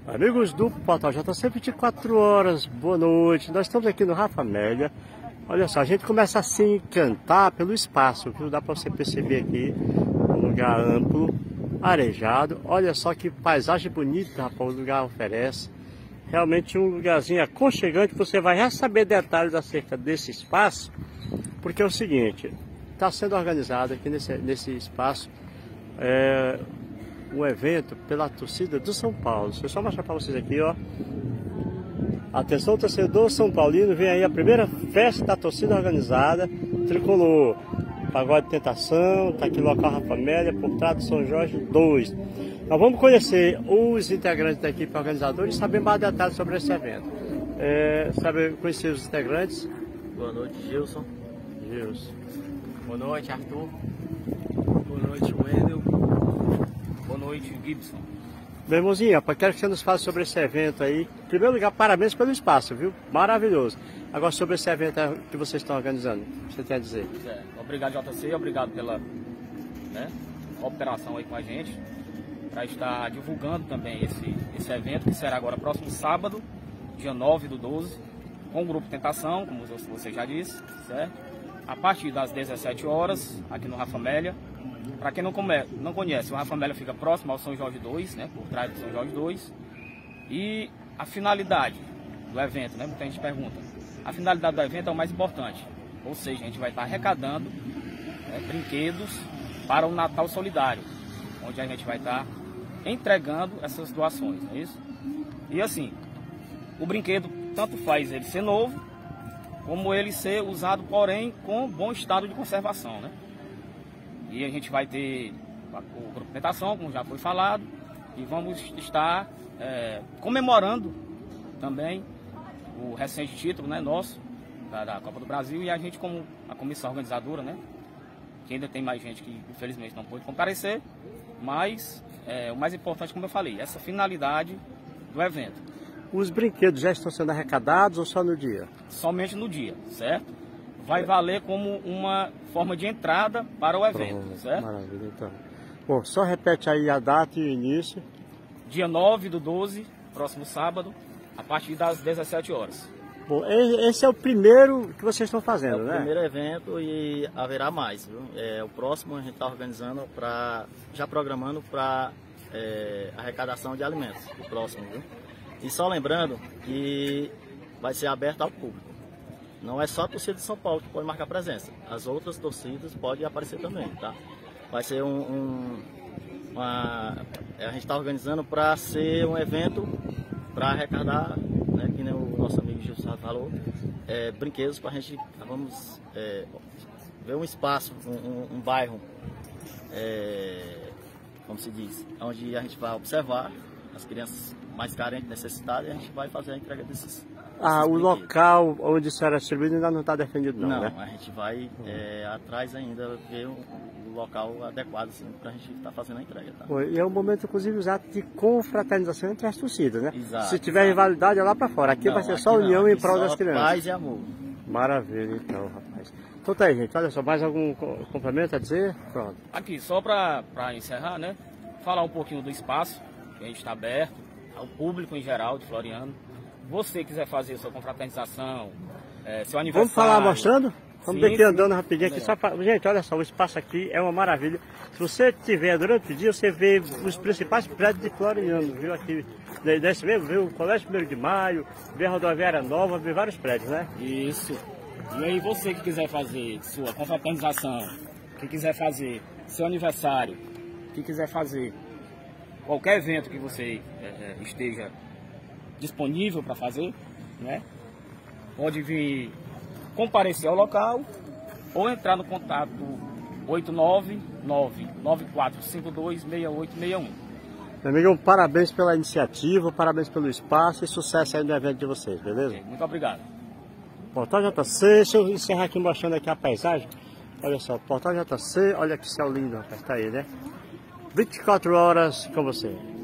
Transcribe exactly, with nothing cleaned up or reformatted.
Amigos do Portal J C, vinte e quatro horas, boa noite. Nós estamos aqui no Rafa Amélia. Olha só, a gente começa assim a encantar pelo espaço, viu? Dá para você perceber aqui, um lugar amplo, arejado. Olha só que paisagem bonita, rapaz, o lugar oferece. Realmente um lugarzinho aconchegante. Você vai já saber detalhes acerca desse espaço, porque é o seguinte, está sendo organizado aqui nesse, nesse espaço é, um evento pela torcida do São Paulo. Deixa eu só mostrar para vocês aqui, ó. Atenção, torcedor São Paulino, vem aí a primeira festa da torcida organizada, Tricolor, Pagode Tentação, tá aqui no local Rafa Amélia, por trás do São Jorge dois. Nós vamos conhecer os integrantes da equipe organizadora e saber mais detalhes sobre esse evento. É, saber conhecer os integrantes. Boa noite, Gilson. Gilson. Boa noite, Arthur. Boa noite, Wendel. Boa noite, Gibson. Meu irmãozinho, rapaz, quero que você nos fale sobre esse evento aí. Em primeiro lugar, parabéns pelo espaço, viu? Maravilhoso. Agora, sobre esse evento que vocês estão organizando, o que você tem a dizer? É, obrigado, J C, obrigado pela né, operação aí com a gente, para estar divulgando também esse, esse evento, que será agora próximo sábado, dia nove do doze, com o Grupo Tentação, como você já disse, certo? A partir das dezessete horas, aqui no Rafa Amélia. Para quem não, come, não conhece, o Rafa Amélia fica próximo ao São Jorge dois, né, por trás do São Jorge dois. E a finalidade do evento, né, muita gente pergunta, a finalidade do evento é o mais importante, ou seja, a gente vai estar arrecadando né, brinquedos para o Natal Solidário, onde a gente vai estar entregando essas doações, não é isso? E assim, o brinquedo tanto faz ele ser novo, como ele ser usado, porém, com bom estado de conservação, né? E a gente vai ter o Grupo Tentação, como já foi falado, e vamos estar é, comemorando também o recente título né, nosso, da, da Copa do Brasil, e a gente como a comissão organizadora, né, que ainda tem mais gente que infelizmente não pôde comparecer, mas é, o mais importante, como eu falei, essa finalidade do evento. Os brinquedos já estão sendo arrecadados ou só no dia? Somente no dia, certo? Vai valer como uma forma de entrada para o evento, Pronto, certo? Maravilha, então. Bom, só repete aí a data e o início. Dia nove do doze, próximo sábado, a partir das dezessete horas. Bom, esse é o primeiro que vocês estão fazendo, né? É o né? primeiro evento e haverá mais, viu? É, o próximo a gente está organizando, pra, já programando para é, arrecadação de alimentos, o próximo, viu? E só lembrando que vai ser aberto ao público. Não é só a torcida de São Paulo que pode marcar presença. As outras torcidas podem aparecer também, tá? Vai ser um... um uma, a gente está organizando para ser um evento para arrecadar, né, que nem o nosso amigo Gilson falou, é, brinquedos para a gente, vamos é, ver um espaço, um, um, um bairro, é, como se diz, onde a gente vai observar as crianças mais carentes, necessitadas, e a gente vai fazer a entrega desses. Ah, o local onde será distribuído ainda não está definido não, não né? A gente vai é, atrás ainda ver o, o local adequado assim, para a gente estar tá fazendo a entrega. Tá? E é um momento, inclusive, usado de confraternização entre as torcidas, né? Exato, Se tiver exato. rivalidade, é lá para fora. Aqui não, vai ser só união não, em prol das crianças. Paz e amor. Maravilha, então, rapaz. Então tá aí, gente. Olha só, mais algum complemento a dizer? Pronto. Aqui, só para encerrar, né? Falar um pouquinho do espaço, que a gente está aberto ao público em geral de Floriano. Você quiser fazer sua confraternização, é, seu aniversário... Vamos falar mostrando? Vamos daqui andando rapidinho aqui. Melhor. Só pra... Gente, olha só, o espaço aqui é uma maravilha. Se você tiver durante o dia, você vê os principais prédios de Floriano, viu? Aqui, desse mesmo, viu? O Colégio primeiro de Maio, vê a Rodoviária Nova, vê vários prédios, né? Isso. E aí você que quiser fazer sua confraternização, que quiser fazer seu aniversário, que quiser fazer qualquer evento que você é, esteja disponível para fazer, né? Pode vir comparecer ao local ou entrar no contato oito nove nove, nove quatro cinco dois, seis oito seis um. Meu amigo, parabéns pela iniciativa, parabéns pelo espaço e sucesso aí no evento de vocês, beleza? Muito obrigado. Portal J C, deixa eu encerrar aqui mostrando aqui a paisagem. Olha só, Portal J C, olha que céu lindo, rapaz, tá aí, né? vinte e quatro horas com você.